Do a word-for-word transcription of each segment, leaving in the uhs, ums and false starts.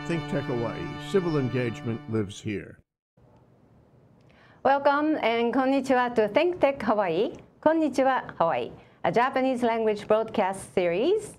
ThinkTech Hawaii. Civil engagement lives here. Welcome and konnichiwa to ThinkTech Hawaii. Konnichiwa Hawaii, a Japanese language broadcast series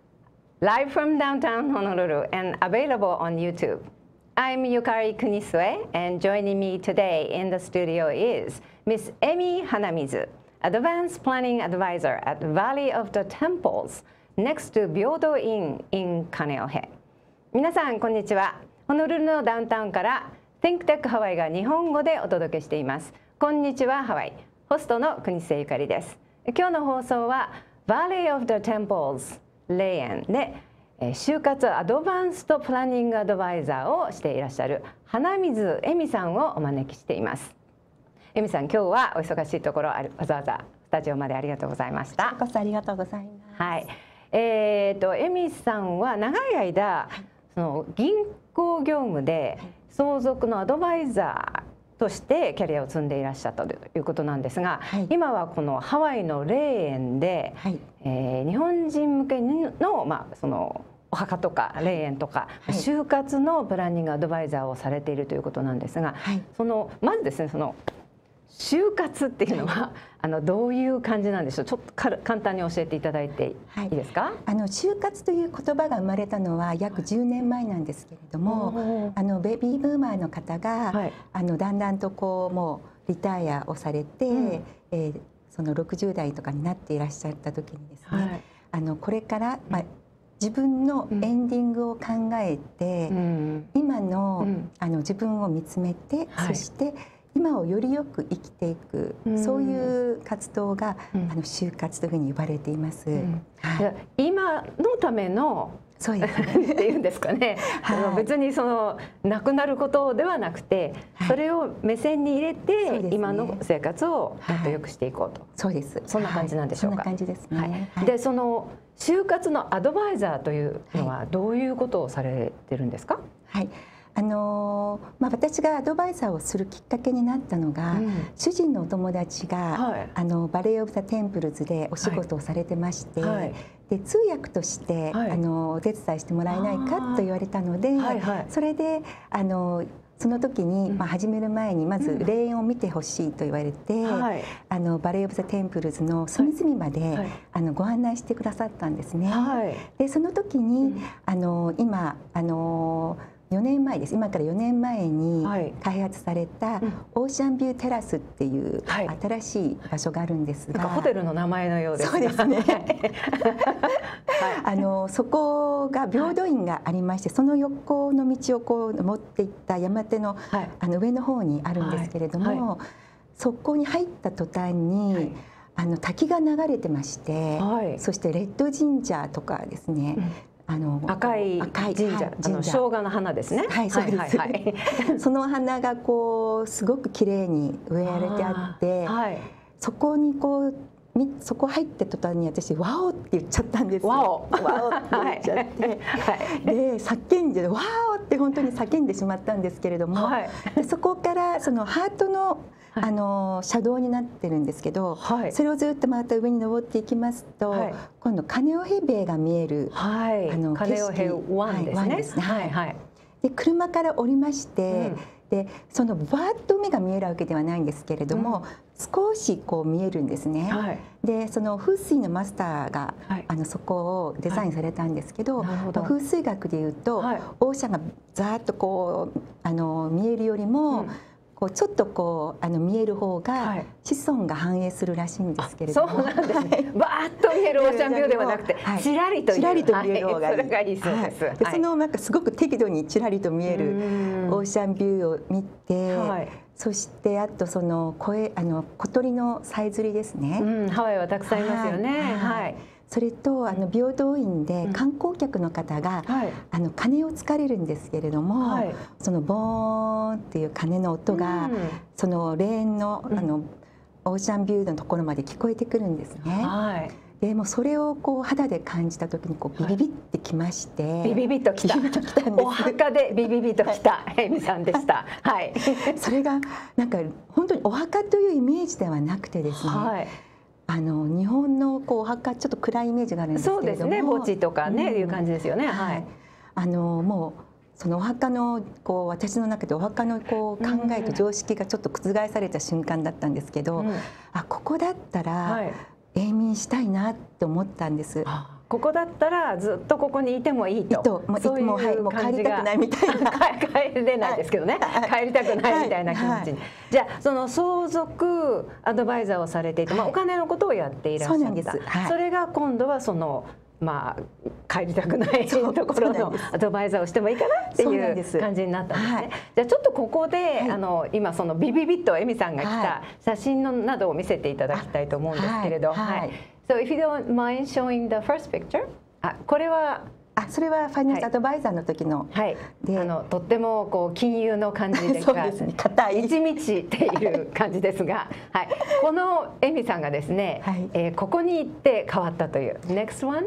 live from downtown Honolulu and available on YouTube. I'm Yukari Kunisue, and joining me today in the studio is Miss Emi Hanamizu, Advanced Planning Advisor at Valley of the Temples, next to Byodo Inn in Kaneohe. 皆さんこんにちは。ホノルルのダウンタウンから ThinkTech Hawaii が日本語でお届けしています。こんにちはハワイ。ホストの国末ゆかりです。今日の放送は Valley of the Temples 霊園で就活アドバンストプランニングアドバイザーをしていらっしゃる花水恵美さんをお招きしています。恵美さん、今日はお忙しいところわざわざスタジオまでありがとうございました。 こちらこそありがとうございます。 はい。えーと恵美さんは長い間、はい、その銀行業務で相続のアドバイザーとしてキャリアを積んでいらっしゃったということなんですが、はい、今はこのハワイの霊園で、はい、えー、日本人向けの、まあ、そのお墓とか霊園とか、はい、就活のプランニングアドバイザーをされているということなんですが、はい、そのまずですね、その就活っていうのは、はい、あのどういう感じなんでしょう。ちょっと簡単に教えていただいていいですか。はい、 あの就活という言葉が生まれたのは約じゅうねんまえなんですけれども、あのベビーブーマーの方が、はい、あのだんだんとこうもうリタイアをされて、うん、えー、そのろくじゅう代とかになっていらっしゃった時にですね、はい、あのこれから、まあ、自分のエンディングを考えて、うん、今の、うん、あの自分を見つめて、はい、そして今をよりよく生きていく、うん、そういう活動が、うん、あの就活というふうに呼ばれています。うん、 はい、今のためのそうですねっていうんですかね。はい、別にそのなくなることではなくて、はい、それを目線に入れて、ね、今の生活をもっと良くしていこうと。はい、そうです。そんな感じなんでしょうか。 はい、そんな感じですね。 はい、で、その就活のアドバイザーというのはどういうことをされてるんですか。 はい。あのまあ、私がアドバイザーをするきっかけになったのが、うん、主人のお友達が、はい、あのバレー・オブ・ザ・テンプルズでお仕事をされてまして、はい、で通訳として、はい、あのお手伝いしてもらえないかと言われたので、はいはい、それであのその時に、まあ、始める前にまず霊園を見てほしいと言われて、うん、あのバレー・オブ・ザ・テンプルズの隅々まで、はい、あのご案内してくださったんですね。はい、でその時に、うん、あの今あのよねんまえです。今からよねんまえに開発されたオーシャンビューテラスっていう新しい場所があるんですが、 なんかホテルの名前のようです。 そうですね。あのそこが平等院がありまして、その横の道をこう登っていった山手の、はい、あの上の方にあるんですけれども、はいはい、そこに入った途端に、はい、あの滝が流れてまして、はい、そしてレッド神社とかですね。うん、 あの赤い神社、あの生姜の花ですね。 はい、そうです。その花がこうすごく綺麗に植えられてあって、はい、そこにこうそこ入って途端に私ワオって言っちゃったんです。 ワオ、 ワオって言っちゃって、はい、で叫んでワオって本当に叫んでしまったんですけれども、はい、でそこからそのハートのあの車道になってるんですけど、はい、それをずっとまた上に登っていきますと、はい、今度カネオヘベイが見える、 はい、あのカネオヘワンですね。はいはい。 で車から降りまして、うん、でそのバーッと目が見えるわけではないんですけれども、うん、少しこう見えるんですね。はい、でその風水のマスターが、はい、あのそこをデザインされたんですけど、はい、ど風水学でいうと、はい、オーシャンがザーッとこうあの見えるよりも、うん、こうちょっとこうあの見える方が子孫が繁栄するらしいんですけれども、 そうなんですね。バーッと見えるオーシャンビューではなくて、ちらりとちらりと見える方がいい。 それがいいそうです。 でそのなんかすごく適度にちらりと見えるオーシャンビューを見て、そしてあとその声あの小鳥のさえずりですね。 ハワイはたくさんいますよね。はい。 それとあの平等院で観光客の方が、うん、あの鐘をつかれるんですけれども、はい、そのボーンっていう鐘の音が、うん、その霊園の、あのオーシャンビューのところまで聞こえてくるんですね。はい、でもそれをこう肌で感じた時にこうビビビってきまして、 はい、ビビビときた。お墓でビビビときた恵美さんでした。はい。 それがなんか本当にお墓というイメージではなくてですね。はい、あの日本のこうお墓ちょっと暗いイメージがあるんですけれども、 そうですね、墓地とかね、うん、いう感じですよね。はい。 あのもうそのお墓のこう私の中でお墓のこう考えと常識がちょっと覆された瞬間だったんですけど、うん、あここだったら永眠したいなって思ったんです。 はい、ここだったらずっとここにいてもいいと、 もうそういう感じが、もう帰りたくないみたいな帰れないですけどね、はい、帰りたくないみたいな気持ちに、はいはい、じゃあその相続アドバイザーをされていて、はい、まあ、お金のことをやっていらっしゃった。そうなんです、はい、それが今度はそのまあ、帰りたくないところのアドバイザーをしてもいいかなっていう感じになったんですね。はい、じゃあちょっとここで、はい、あの今そのビビビッとエミさんが来た写真のなどを見せていただきたいと思うんですけれど、はいはい、So if you don't mind showing the first picture、あ、これはあ、それはファイナンスアドバイザーの時の、 はい、で、あのとってもこう金融の感じですが、 硬い一道っていう感じですが、はい、このエミさんがですね、はい、えー、ここに行って変わったという。Next one。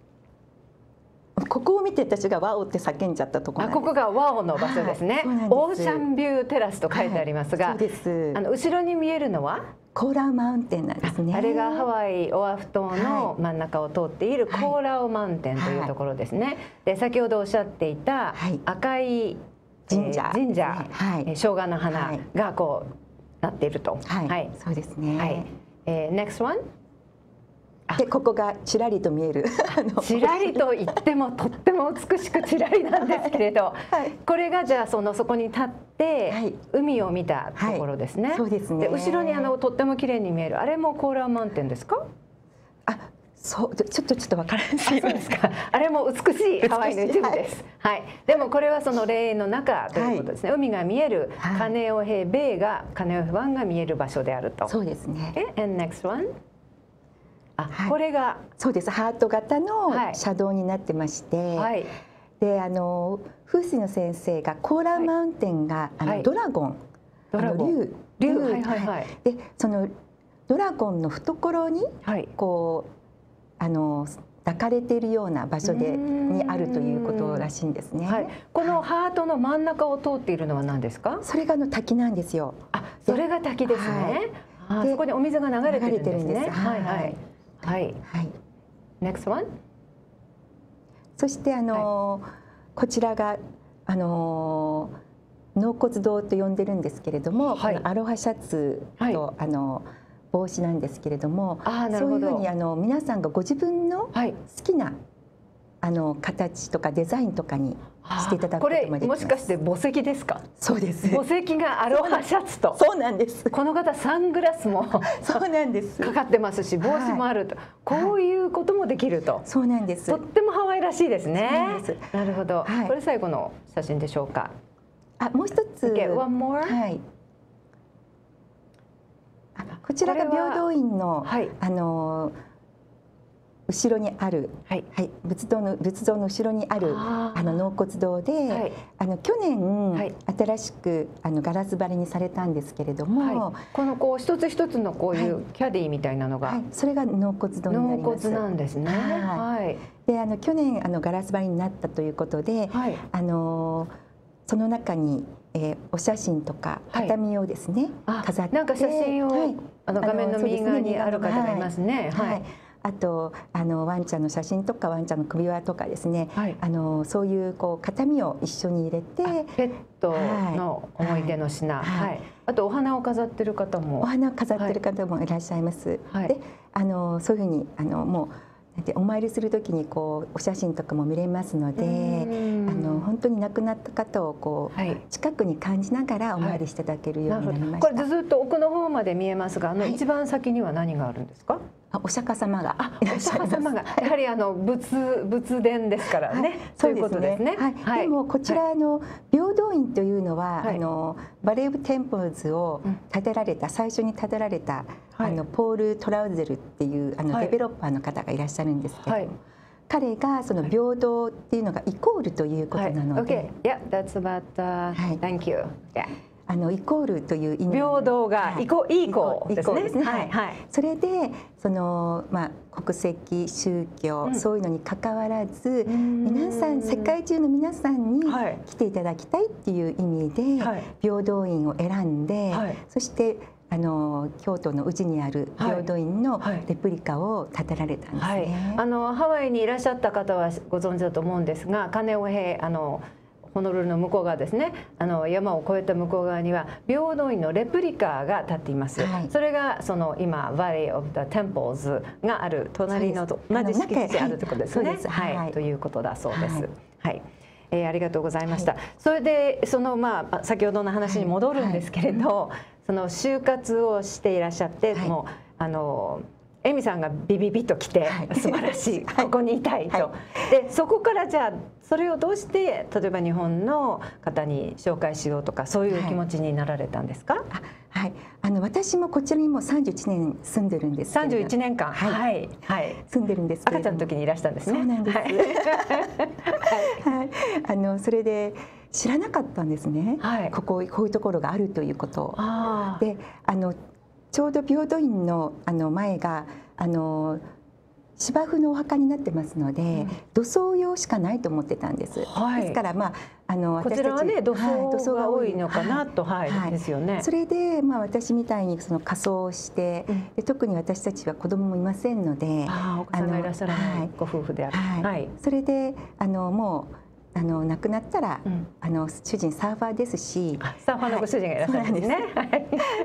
ここを見て私がワオって叫んじゃったところなんです。 あ、ここがワオの場所ですね。はい、オーシャンビューテラスと書いてありますが、はい、そうです。あの後ろに見えるのはコーラウマウンテンなんですね。 あれがハワイオアフ島の真ん中を通っているコーラウマウンテンというところですね。はい、で先ほどおっしゃっていた赤い神社、神社、はい、生姜の花がこうなっていると。 はい、はい、そうですね。はい、 えー、next one。 でここがちらりと見えるちらりと言ってもとっても美しくちらりなんですけれど、はい、これがじゃあそのそこに立って、はい、海を見たところですね。はい、 そうですね。 で後ろにあのとっても綺麗に見えるあれもコーラウマウンテンですか？ あ、そうちょっとちょっとわからない。 そうですか。あれも美しいハワイの一部です。はい、はい。でもこれはその霊園の中ということですね。はい、海が見える、はい、カネオヘベイがカネオヘ湾が見える場所であると。 そうですね。 え、and next one。はい、これがそうです。ハート型の車道になってまして、はい、であの風水の先生がコーラウマウンテンが、はい、あのドラゴン、 ドラゴン、 竜、はいはいはい、でそのドラゴンの懐に、はい、こうあの抱かれているような場所でにあるということらしいんですね。はい、 このハートの真ん中を通っているのは何ですか？ それがの滝なんですよ。 あ、それが滝ですね。はい、あそこにお水が流れてるんですね。はいはい。はい。はい。Next one。 そしてあの、はい、こちらがあの納骨堂と呼んでるんですけれども、はい、このアロハシャツと、はい、あの帽子なんですけれども、そういうふうにあの皆さんがご自分の好きな、はい、あの形とかデザインとかにしていただくこともできます。 これもしかして墓石ですか？ そうです。 墓石がアロハシャツと。 そうなんです。 この方サングラスもそうなんです。 かかってますし、帽子もあると、はい、こういうこともできると。 そうなんです。 とってもハワイらしいですね。 そうです。 なるほど。はい、これ最後の写真でしょうか。 あ、もう一つ。 Okay, one more。 はい。あ、こちらが平等院の、はい、あの。後ろにある、はいはい、仏像の仏像の後ろにあるあの納骨堂で、はい、あの去年、はい、新しくあのガラス張りにされたんですけれども、はい、 このこう一つ一つのこういうキャディみたいなのが、はい、 それが納骨堂になります。 納骨なんですね。はい。 であの去年あのガラス張りになったということで、はい、あのその中に、えー、お写真とか畳をですね、はい、飾って、 なんか写真を、はい、あの画面の右側にある方がいますね。はい。はい、 あとあのワンちゃんの写真とかワンちゃんの首輪とかですね、はい、あのそういうこう形見を一緒に入れて、 ペットの思い出の品、はいはいはい、あとお花を飾ってる方もお花を飾ってる方もいらっしゃいます。はい、であのそういうふうにあのもうお参りする時にこうお写真とかも見れますので、あの本当に亡くなった方をこう、はい、近くに感じながらお参りしていただけるようになりました。 これずっと奥の方まで見えますが、あの一番先には何があるんですか？ お釈迦様がいらっしゃいます。お釈迦様がやはりあの仏仏殿ですからね。はい、そういうことですね。 はいはい、でもこちらの平等院というのは、はい、あのバレー・オブ・テンプルズを建てられた、うん、最初に建てられた、はい、あのポール・トラウゼルっていうあの、はい、デベロッパーの方がいらっしゃるんですけども、はい、彼がその平等っていうのがイコールということなので、 はい、Okay. Yeah, that's about. Uh, はい、Thank you. Yeah. あのイコールという意味、 平等がイコイコですね。 はいはい。それでそのまあ国籍、宗教、うん、そういうのに関わらず、皆さん世界中の皆さんに来ていただきたいっていう意味で、はい、平等院を選んで、はい、そしてあの京都の宇治にある平等院のレプリカを建てられたんですね。はいはい、 あのハワイにいらっしゃった方はご存知だと思うんですが、カネオヘあのホノルルの向こう側ですね、あの山を越えた向こう側には平等院のレプリカが立っています、はい、それがその今 Valley of the Temples がある隣の同じ敷地あるところですね、はい、はい、ということだそうです。はい、はい、えー、ありがとうございました。はい、それでそのまあ先ほどの話に戻るんですけれど、はいはい、その就活をしていらっしゃって、はい、もうあのエミさんがビビビッと来て、はい、素晴らしい、はい、ここにいたいと、はい、でそこからじゃあそれをどうして例えば日本の方に紹介しようとかそういう気持ちになられたんですか？はい、 はい、あの私もこちらにもうさんじゅういちねん住んでるんですけれど。 さんじゅういちねんかん、はい、はい、 住んでるんですけれども。 赤ちゃんの時にいらしたんですね。 そうなんです。はい、はい、あのそれで知らなかったんですね。はい、こここういうところがあるということを。あで、あのちょうど平等院のあの前があの芝生のお墓になってますので、うん、土葬用しかないと思ってたんです。はい、ですからまああのこちらはね土葬が多いのかなと、はい、はい、ですよね。 それでまあ私みたいにその仮装をして、うん、で特に私たちは子供もいませんので、 ああお子さんがいらっしゃらないご夫婦である。 はい。はい、それであのもう。あの亡くなったら、うん、あの主人サーファーですし、 サーファーのご主人がいらっしゃるんですね。はい、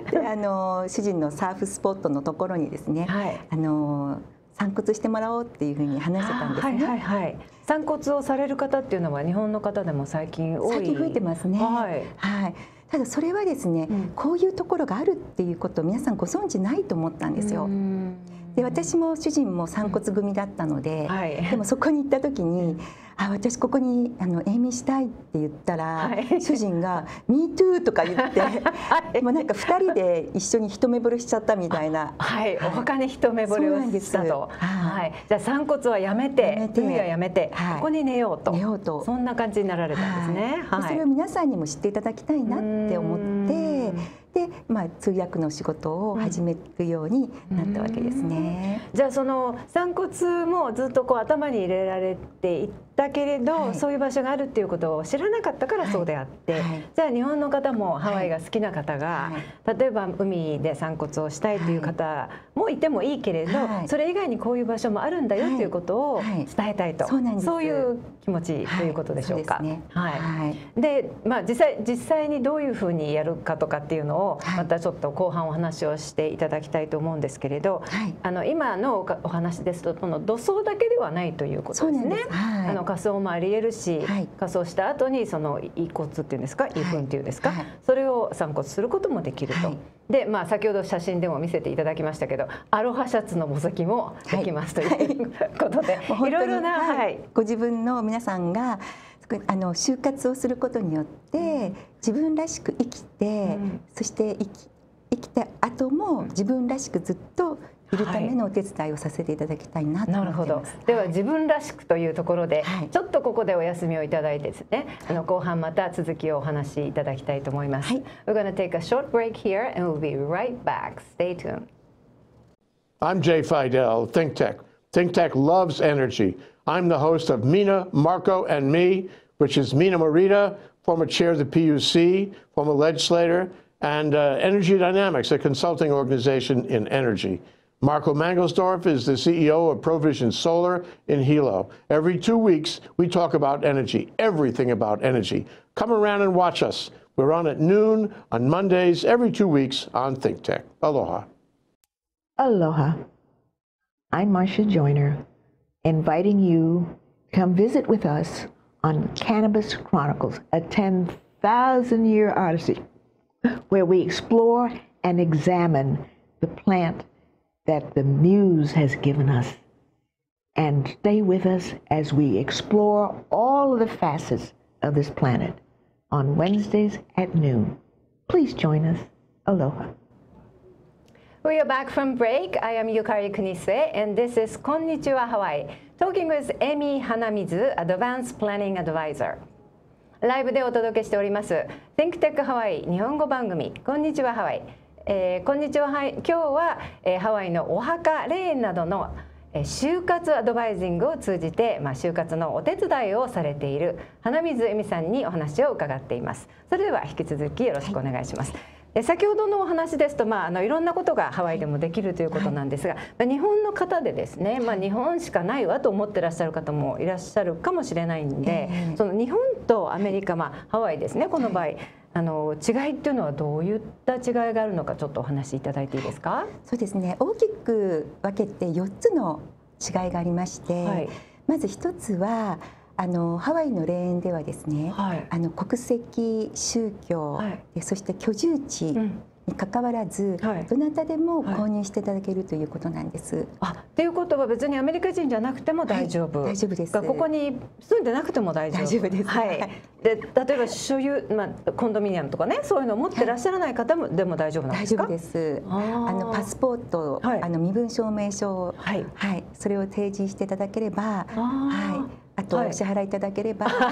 であの主人のサーフスポットのところにですね、はい、あの散骨してもらおうっていうふうに話してたんですね。はいはいはい、 散骨をされる方っていうのは日本の方でも最近多い。 最近増えてますね。はい。はい。ただそれはですね、うん、こういうところがあるっていうことを皆さんご存知ないと思ったんですよ。で私も主人も散骨組だったので、はい、でもそこに行った時に「あ私ここにあの永眠したい」って言ったら、はい、主人が「ミートゥー」とか言って、はい、もうなんかふたりで一緒に一目惚れしちゃったみたいな。 はい、はい、お墓に一目惚れをしたと。はい、じゃあ散骨はやめて海はやめて、はい、ここに寝ようと寝ようとそんな感じになられたんですね。 はい、それを皆さんにも知っていただきたいなって思って。で、まあ、通訳の仕事を始めるようになったわけですね。 じゃあその散骨もずっとこう頭に入れられていったけれど、はい、そういう場所があるっていうことを知らなかったからそうであって、はいはい、じゃあ日本の方もハワイが好きな方が、はい、例えば海で散骨をしたいという方もいてもいいけれど、はい、それ以外にこういう場所もあるんだよということを伝えたいと、はいはい、そういう気持ちということでしょうか。で、まあ実際実際にどういうふうにやるかとかっていうのをまたちょっと後半お話をしていただきたいと思うんですけれど、はい、あの今のお話ですとこの土葬だけではないということですね。はい、あの火葬もありえるし、はい、火葬した後にその遺骨っていうんですか、遺粉っていうんですか、はい、それを散骨することもできると。はい、で、まあ先ほど写真でも見せていただきましたけど、アロハシャツの墓石もできますということで、いろいろな、はい、 ご自分の皆さんがあの就活をすることによって自分らしく生きて、うん、そして生き生きた後も自分らしくずっといるためのお手伝いをさせていただきたいなと思ってます。なるほど。 では自分らしくというところで、はい、ちょっとここでお休みをいただいてですね、あの後半また続きをお話しいただきたいと思います。はい、We're going to take a short break here and we'll be right back. Stay tuned. I'm Jay Fidel, ThinkTech. ThinkTech loves energy. I'm the host of Mina, Marco, and Me, which is Mina Morita, former chair of the P U C, former legislator, and uh, Energy Dynamics, a consulting organization in energy. Marco Mangelsdorf is the C E O of Provision Solar in Hilo. Every two weeks, we talk about energy, everything about energy. Come around and watch us. We're on at noon on Mondays, every two weeks on ThinkTech. Aloha. Aloha. I'm Marcia Joyner, inviting you to come visit with us on Cannabis Chronicles, a ten thousand year odyssey, where we explore and examine the plant that the Muse has given us. And stay with us as we explore all of the facets of this planet on Wednesdays at noon. Please join us. Aloha. We are back from break. I am Yukari Kunisue, and this is Konnichiwa Hawaii, talking with Emi Hanamizu, Advanced Planning Advisor. ライブでお届けしております ThinkTech ハワイ日本語番組こんにちはハワイ、えー、こんにちはハワイ。今日は、えー、ハワイのお墓霊園などの、えー、就活アドバイジングを通じて、まあ、就活のお手伝いをされている花水恵美さんにお話を伺っています。それでは引き続きよろしくお願いします。はい、 先ほどのお話ですと、まあ、あのいろんなことがハワイでもできるということなんですが、はい、日本の方でですね、まあ、日本しかないわと思ってらっしゃる方もいらっしゃるかもしれないんで、えー、その日本とアメリカ、まあ、ハワイですねこの場合、はい、あの違いっていうのはどういった違いがあるのかちょっとお話しいただいていいですか。 そうですね、大きく分けてよっつの違いがありまして、はい、まず一つはあのハワイの霊園ではですね、はい、あの国籍、宗教、はい、そして居住地にかかわらず、はい、どなたでも購入していただけるということなんです。 はい、あ、っていうことは別にアメリカ人じゃなくても大丈夫、 はい、大丈夫です。 ここに住んでなくても大丈夫。 大丈夫です。 はい。で例えば所有、まあ、コンドミニアムとかねそういうのを持ってらっしゃらない方も、はい、でも大丈夫なんですか。 大丈夫です。あのパスポート、はい、あの身分証明書、はい、はい、それを提示していただければ、はい。あとお支払いいただければ、はい、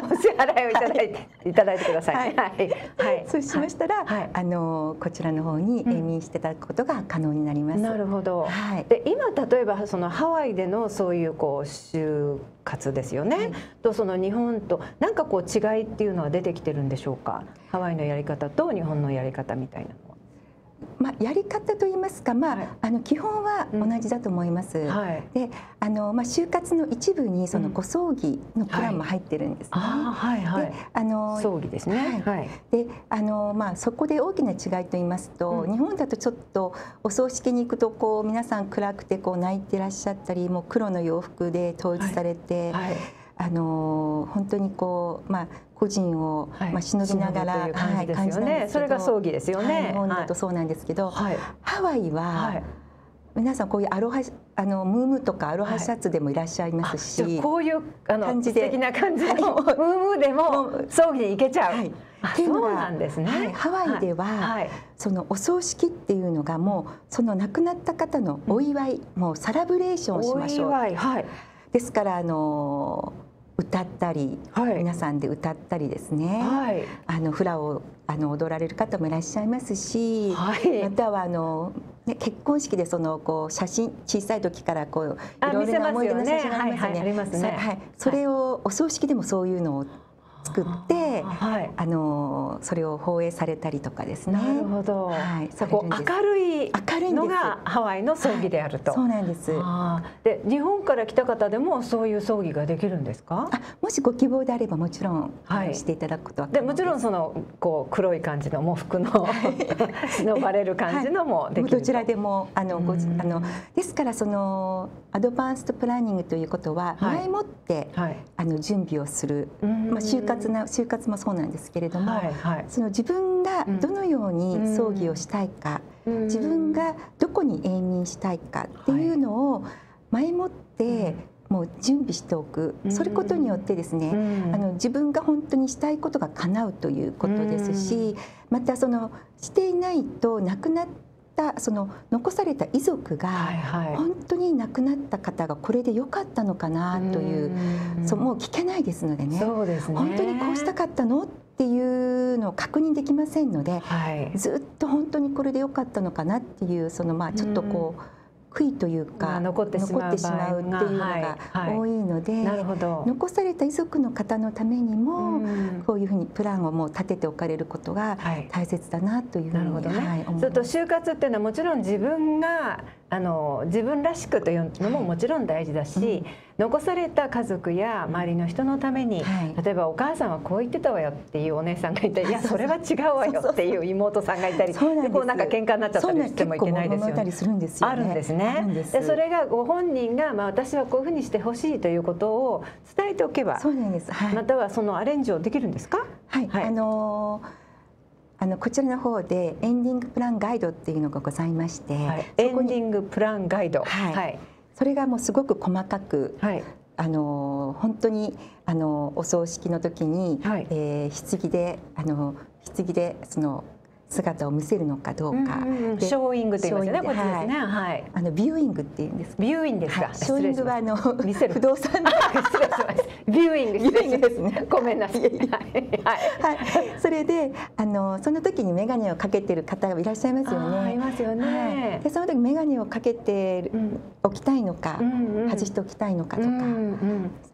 お支払いをいただいていただいてください。はい、 はい、そうしましたら、はい、あのこちらの方に永眠していただくことが可能になります。 うん、なるほど。はい。で今例えばそのハワイでのそういうこう就活ですよね。はい、とその日本となんかこう違いっていうのは出てきてるんでしょうか。ハワイのやり方と日本のやり方みたいなのは。 まあ、やり方といいますか、まあ、はい、あの基本は同じだと思います。うん、はい、で、あのまあ就活の一部にそのご葬儀のプランも入ってるんですね。 はいはい、で、あの葬儀ですね。 はい。で、あのまあそこで大きな違いと言いますと、うん、日本だとちょっとお葬式に行くとこう皆さん暗くてこう泣いてらっしゃったり、もう黒の洋服で統一されて。はいはい、あの本当にこうまあ個人をまあ忍びながらはい感じですよね。それが葬儀ですよね。 日本だとそうなんですけど、ハワイは皆さんこういうアロハあのムームとかアロハシャツでもいらっしゃいますし、 こういうあの素敵な感じのムームでも葬儀に行けちゃう。っていうのがハワイではそのお葬式っていうのがもうその亡くなった方のお祝い、もうサラブレーションをしましょう。ですからあの歌ったり、はい、皆さんで歌ったりですね、はい、あのフラをあの踊られる方もいらっしゃいますし、はい、またはあの、ね、結婚式でそのこう写真小さい時からこういろいろな思い出の写真がありますよね。それをお葬式でもそういうのを作って、はい、あのそれを放映されたりとかですね。 なるほど。はい、そこ明るいのがハワイの葬儀であると。 はい、そうなんです。 で日本から来た方でもそういう葬儀ができるんですか？ あ、もしご希望であればもちろん、はい、していただくことは可能です。 でもちろんそのこう黒い感じの喪服の忍ばれる感じのもできると。 どちらでもあのごあのですからそのアドバンストプランニングということは前もって、はい、あの準備をする。まあ就活な就活もそうなんですけれども、はいはい、その自分がどのように葬儀をしたいか、うん、自分がどこに永眠したいかっていうのを前もってもう準備しておく、うん、それことによってですね、うん、あの自分が本当にしたいことが叶うということですし、うん、またそのしていないと亡くなってその残された遺族が本当に亡くなった方がこれで良かったのかなという、そうもう聞けないですのでね、 そうですね、 本当にこうしたかったのっていうのを確認できませんので、はい、ずっと本当にこれで良かったのかなっていうそのまあちょっとこう悔いというか残ってしまうっていうのが多いので、残された遺族の方のためにもこういうふうにプランをもう立てておかれることが大切だなというふうに思います。 それと就活っていうのはもちろん自分があの自分らしくというのももちろん大事だし、はい、うん、残された家族や周りの人のために、はい、例えばお母さんはこう言ってたわよっていうお姉さんがいたり、いやそれは違うわよっていう妹さんがいたり、でこうなんか喧嘩になっちゃったりしてもいけないですよね。あるんですね。でそれがご本人が、まあ、私はこういうふうにしてほしいということを伝えておけば、 そうなんです、はい、 またはそのアレンジをできるんですか？ はい、はい、あのーあのこちらの方でエンディングプランガイドっていうのがございまして、はい、 エンディングプランガイド、 はいはい、それがもうすごく細かく、はい、あの本当にあのお葬式の時に、はい、えー、棺であの棺でその姿を見せるのかどうか、 ショーイングって言いますよね、こっちですね。はい。 あのビューイングって言うんです。 ビューイングですか。 ショーイングはあの不動産の失礼します。ビューイング、ビューイングですね。ごめんなさい。はい。はい。 それであのその時に眼鏡をかけてる方がいらっしゃいますよね。 いますよね。 でその時眼鏡をかけておきたいのか、外しておきたいのかとか、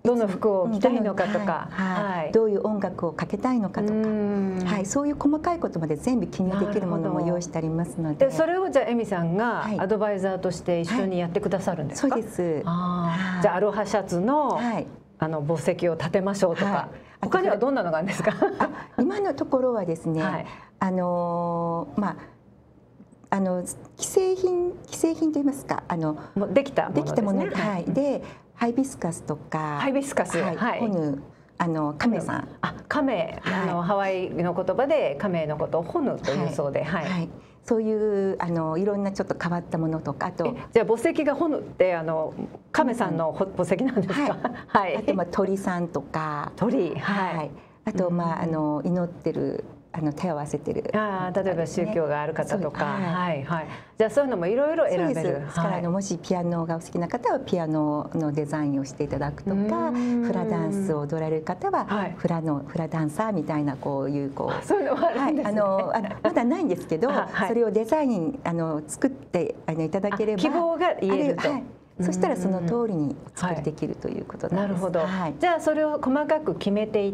どの服を着たいのかとか、 はい、どういう音楽をかけたいのかとか、はい、そういう細かいことまで全部記入できるものも用意してありますので、 でそれをじゃあエミさんがアドバイザーとして一緒にやってくださるんですか？ そうです。 あ、じゃあアロハシャツの、はい、あの墓石を立てましょうとか、はい、他にはどんなのがあるんですか？ 今のところはですね、はい、あのまああの既製品既製品と言いますか、あのもうできたものですね。できたもの、 はい、でハイビスカスとか、 ハイビスカス、はい、 ホヌ、あのカメさん、 あ、カメ、あのハワイの言葉でカメのことをホヌというそうで、はい。 そういうあのいろんなちょっと変わったものとか、あとじゃあ墓石がホヌってあのカメさんの墓石なんですか？ はい。あとまあ鳥さんとか、 鳥、はい。 あとまああの祈ってる。あの手を合わせてる、 あ、例えば宗教がある方とか、はいはい。じゃあそういうのもいろいろ選べる。 ですからあのもしピアノがお好きな方はピアノのデザインをしていただくとか、フラダンスを踊られる方はフラのフラダンサーみたいなこういうこう、 そういうのもあるんですね。 あのまだないんですけど、それをデザインあの作ってあのいただければ希望が言えると。 そしたらその通りにお作りできるということなんです。 なるほど。じゃあそれを細かく決めていって、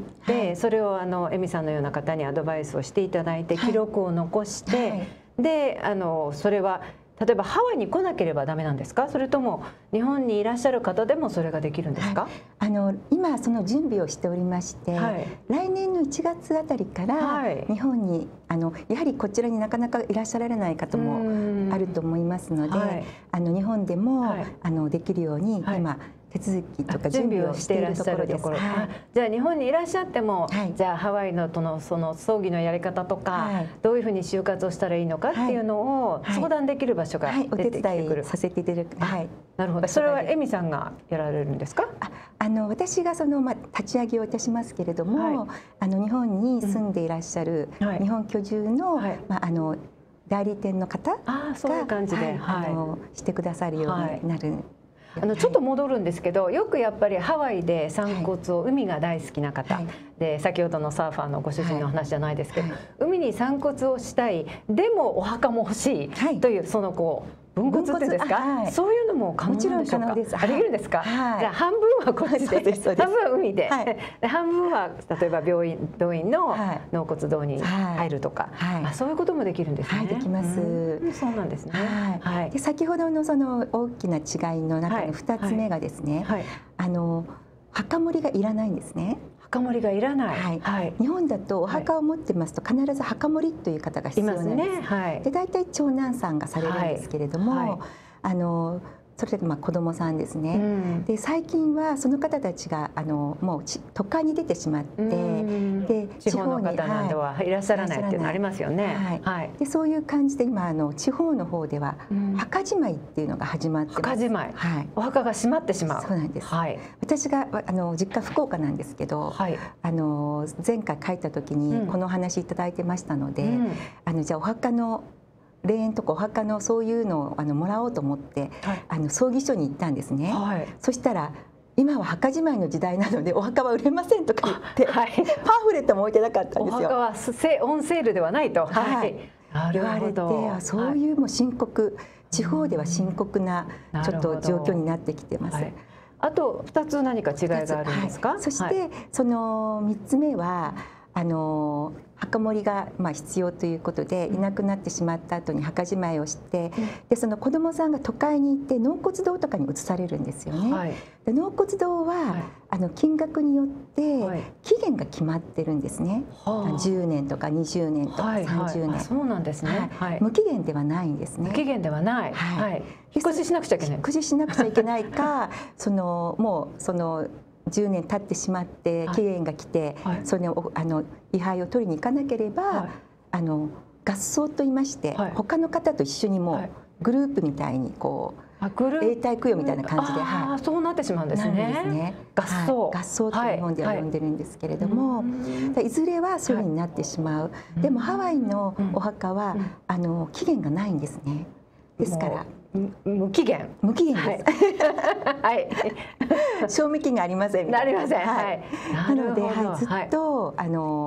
それをあのエミさんのような方にアドバイスをしていただいて記録を残して、であのそれは例えばハワイに来なければダメなんですか？それとも日本にいらっしゃる方でもそれができるんですか？はい、 あの今その準備をしておりまして、はい、来年のいちがつあたりから日本に、はい、あのやはりこちらになかなかいらっしゃられない方もあると思いますので、はい、あの日本でも、はい、あのできるように今、手続きとか準備をしているところです。 じゃあ日本にいらっしゃっても、はい、じゃあハワイのとのその葬儀のやり方とか、はい、どういうふうに就活をしたらいいのかっていうのを相談できる場所が出てきてくる。 はいはい、お手伝いさせていただく。はい。 なるほど。それはエミさんがやられるんですか？ あ、あの私がそのまあ立ち上げをいたしますけれども、はい、あの日本に住んでいらっしゃる、うん、日本居住の、はい、まああの代理店の方が、 あ、そういう感じで、はい、 あのしてくださるようになる。はい、 あのちょっと戻るんですけど、よくやっぱりハワイで散骨を、海が大好きな方、はい、で先ほどのサーファーのご主人の話じゃないですけど、はい、海に散骨をしたい、でもお墓も欲しい、はい、というそのこう分骨っていうんですか、はい、そういうのも可能なんでしょうか？もちろん可能です。あり得るんですか？はい、じゃあ半分はこっちで、半分は海で、はい、で半分は例えば病院病院の納骨堂に入るとか、はい、あ、そういうこともできるんですね。 はい、できます。 うん、そうなんですね。 はい。で先ほどのその大きな違いの中の二つ目がですね、はいはい、あの墓守りがいらないんですね。 墓守りがいらない。はいはい、日本だとお墓を持ってますと必ず墓守りという方が必要なんです。ね、はい、で大体長男さんがされるんですけれども、はいはい、あのそれでまあ子供さんですね。うん、で最近はその方たちがあのもう都会に出てしまって、 で地方の方などはいらっしゃらないっていうのありますよね。 はい。でそういう感じで今あの地方の方では墓じまいっていうのが始まってます。 墓じまい。はい。お墓が閉まってしまう。 そうなんです。はい。私があの実家福岡なんですけど、はい、あの前回帰った時にこのお話いただいてましたので、うん、あのじゃあお墓の霊園とかお墓のそういうのをあのもらおうと思って、はい、あの葬儀所に行ったんですね。はい、そしたら今は墓じまいの時代なのでお墓は売れませんとか言って、はい、パンフレットも置いてなかったんですよ。 お墓はセオンセールではないと、はい、 言われて、そういうもう深刻、はい、地方では深刻なちょっと状況になってきてます。はい、 あとふたつ何か違いがあるんですか？はい、 そして、はい、そのみっつめはあの墓守りがまあ必要ということでいなくなってしまった後に墓じまいをして、うん、でその子どもさんが都会に行って納骨堂とかに移されるんですよね。はい、で納骨堂は、はい、あの金額によって期限が決まってるんですね。はい、じゅうねんとかにじゅうねんとかさんじゅうねん、はいはい、 そうなんですね。 はい、無期限ではないんですね。 無期限ではない。はい、引っ越ししなくちゃいけない。 引っ越ししなくちゃいけないか、そのもうそのじゅうねん経ってしまって期限が来て、はい、それをあの位牌を取りに行かなければ、はい、あの合葬と言いまして、はい、他の方と一緒にもうグループみたいにこう永代供養みたいな感じで、 あ、はい、そうなってしまうんですね。 ですね。合葬、 はい、合葬と日本では呼んでるんですけれども、はい、いずれはそういうふうになってしまう。はい、でもハワイのお墓は、うん、あの期限がないんですね。ですから。 無期限。 無期限です。はい。賞味期限ありません。 ありません。はい。 なので、はい、ずっと、あの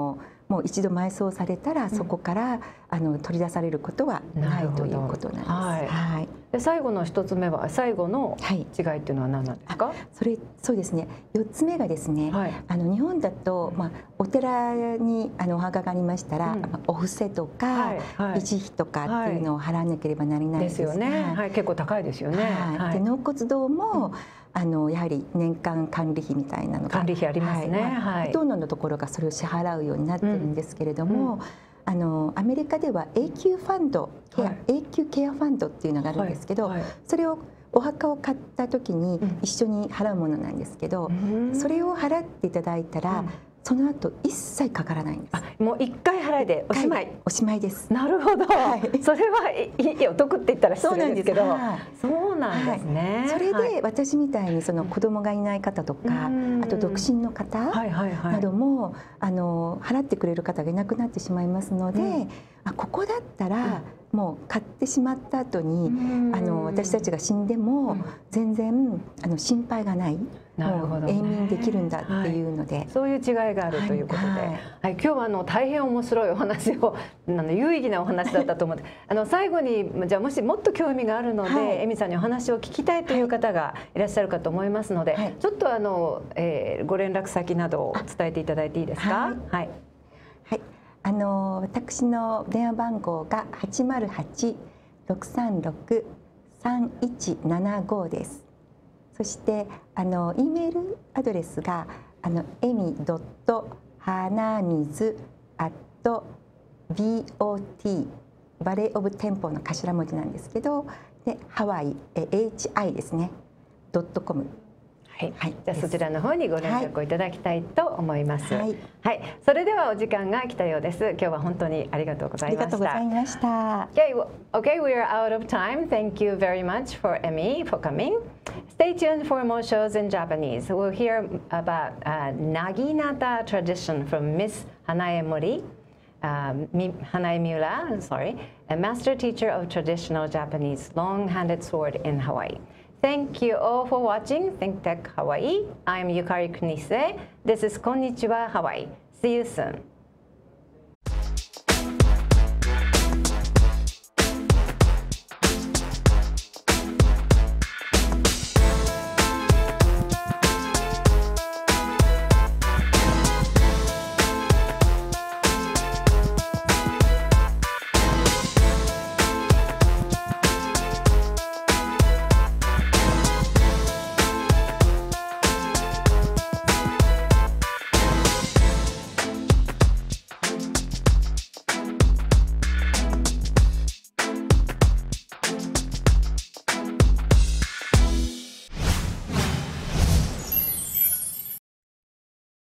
もう一度埋葬されたらそこからあの取り出されることはないということなんです。はい。はい、 で最後の一つ目は最後の違いっていうのは何なんですか？はい、 それそうですね。四つ目がですね、はい、あの日本だとまあお寺にあのお墓がありましたら、うん、まあ、お布施とか、はいはい、維持費とかっていうのを払わなければならないんですが、 ですよね。はい、結構高いですよね。 はい。で納骨堂も、うん、あのやはり年間管理費みたいなのが管理費ありますね。 はい。ほとんどのところがそれを支払うようになってるんですけれども、うん、あのアメリカでは永久ファンド、はい、永久ケアファンドっていうのがあるんですけど、はいはい、それをお墓を買った時に一緒に払うものなんですけど、うん、それを払っていただいたら、うん、その後一切かからないんです。 あ、もう一回払いでおしまい。 おしまいです。 なるほど。はい、それはいいお得って言ったら失礼ですけど、そうなんですね。 はい、それで私みたいにその子供がいない方とか、あと独身の方などもあの払ってくれる方がいなくなってしまいますので、うん、あ、ここだったらもう買ってしまった後にあの私たちが死んでも全然あの心配がない。もう永眠できるんだっていうので、はい、 そういう違いがあるということで、はいはい、はい、今日はあの大変面白いお話をあの有意義なお話だったと思ってあの最後にじゃあもしもっと興味があるので、はい、恵美さんにお話を聞きたいという方がいらっしゃるかと思いますので、はい、ちょっとあの、えー、ご連絡先などを伝えていただいていいですか？はい、はい、 はい、あの私の電話番号がはちまるはち ろくさんろく さんいちななごです。そしてあの E メールアドレスがあのえみドットはなみずアット ビーオーティー バレーオブテンポの頭文字なんですけど、でハワイえ エイチアイ ですねドットコム。 はい、はい、じゃあそちらの方にご連絡をいただきたいと思います。はい、はい、それではお時間が来たようです。今日は本当にありがとうございました。ありがとうございました。Okay, okay, we are out of time. Thank you very much for Emi for coming. Stay tuned for more shows in Japanese. We'll hear about uh, Naginata tradition from Miss Hanae Mori, um, Hanae Miura, sorry, a master teacher of traditional Japanese long-handed sword in Hawaii. Thank you all for watching Think Tech Hawaii. I'm Yukari Kunise. This is Konnichiwa Hawaii. See you soon.